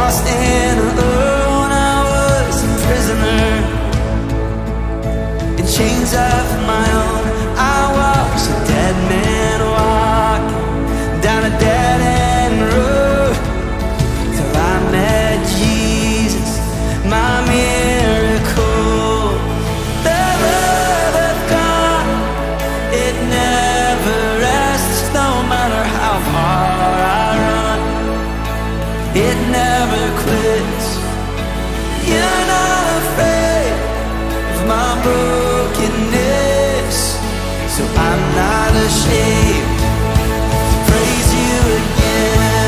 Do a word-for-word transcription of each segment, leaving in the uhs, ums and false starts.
lost and alone, I was a prisoner in chains of my own. I was a dead man walking down a dead end road till I met Jesus, my miracle. The love of God, it never rests, no matter how far I run. It never quits. You're not afraid of my brokenness, so I'm not ashamed to praise you again.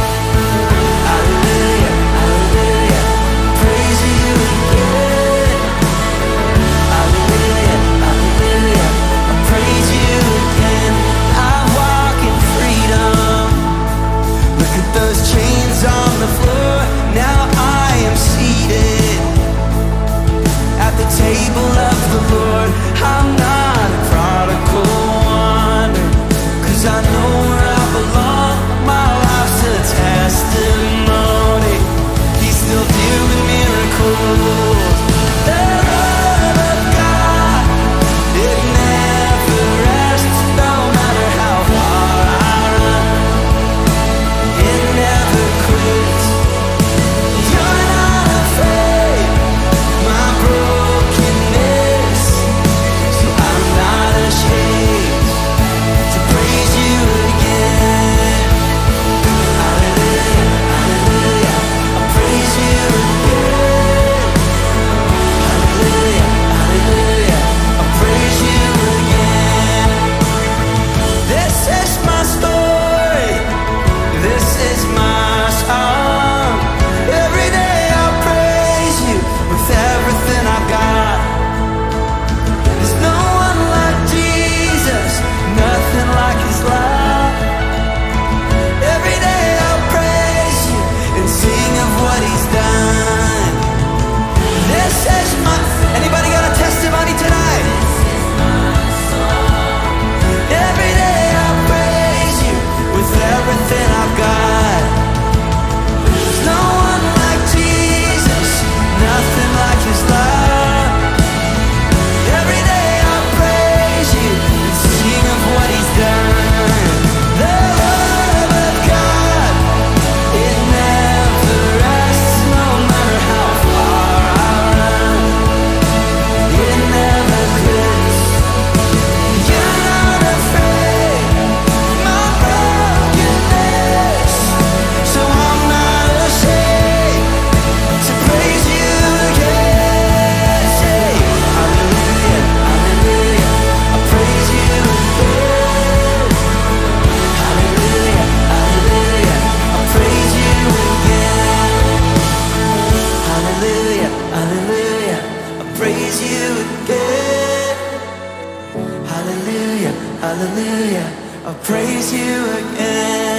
Hallelujah, hallelujah, praise you again. Hallelujah, hallelujah, I praise you again. I walk in freedom. Look at those chains on the floor. Now I am seated at the table of the Lord. I'm not a prodigal wonder, 'cause I know where I belong. My life's a testimony. He's still doing miracles. The love of God, it never rests, no matter how far I run. It never quits. You're not afraid of my brokenness, so I'm not ashamed to praise you again. Hallelujah, hallelujah, I praise you again. Hallelujah, hallelujah, I praise you again. This is my story, this is my song. Every day I'll praise you with everything I've got. There's no one like Jesus, nothing like his love. Every day I'll praise you and sing of what he's done. This is my, anybody got a testimony tonight? Every day I'll praise you with everything I've got. There's no one like Jesus, nothing like his love. Every day I'll praise you and sing of what he's done. The love of God, it never rests, no matter how far I run. It never quits. You're not afraid of my brokenness, so I'm not ashamed to praise you again. Say hallelujah, hallelujah, I praise you again. Hallelujah, hallelujah, I praise you again. Hallelujah, hallelujah, I praise you again. Hallelujah, hallelujah, I praise you again.